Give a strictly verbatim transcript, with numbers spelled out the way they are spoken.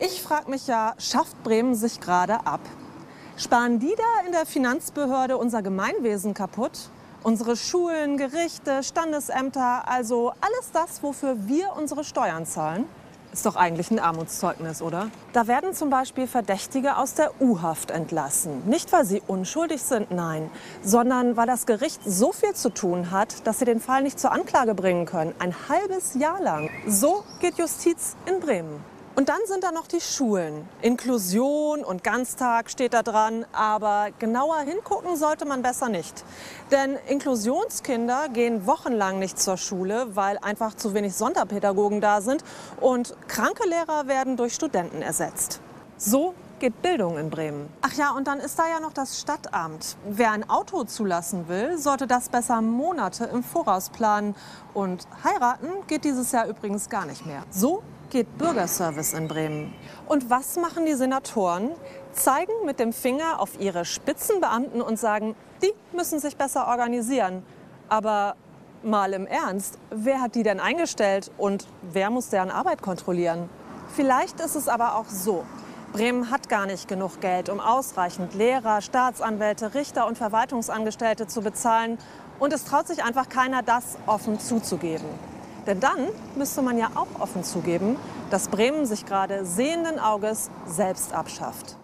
Ich frage mich ja, schafft Bremen sich gerade ab? Sparen die da in der Finanzbehörde unser Gemeinwesen kaputt? Unsere Schulen, Gerichte, Standesämter, also alles das, wofür wir unsere Steuern zahlen? Ist doch eigentlich ein Armutszeugnis, oder? Da werden zum Beispiel Verdächtige aus der U-Haft entlassen. Nicht, weil sie unschuldig sind, nein, sondern weil das Gericht so viel zu tun hat, dass sie den Fall nicht zur Anklage bringen können. Ein halbes Jahr lang. So geht Justiz in Bremen. Und dann sind da noch die Schulen. Inklusion und Ganztag steht da dran, aber genauer hingucken sollte man besser nicht. Denn Inklusionskinder gehen wochenlang nicht zur Schule, weil einfach zu wenig Sonderpädagogen da sind und kranke Lehrer werden durch Studenten ersetzt. So geht Bildung in Bremen. Ach ja, und dann ist da ja noch das Stadtamt. Wer ein Auto zulassen will, sollte das besser Monate im Voraus planen. Und heiraten geht dieses Jahr übrigens gar nicht mehr. So geht Bürgerservice in Bremen. Und was machen die Senatoren? Zeigen mit dem Finger auf ihre Spitzenbeamten und sagen, die müssen sich besser organisieren. Aber mal im Ernst, wer hat die denn eingestellt und wer muss deren Arbeit kontrollieren? Vielleicht ist es aber auch so. Bremen hat gar nicht genug Geld, um ausreichend Lehrer, Staatsanwälte, Richter und Verwaltungsangestellte zu bezahlen. Und es traut sich einfach keiner, das offen zuzugeben. Denn dann müsste man ja auch offen zugeben, dass Bremen sich gerade sehenden Auges selbst abschafft.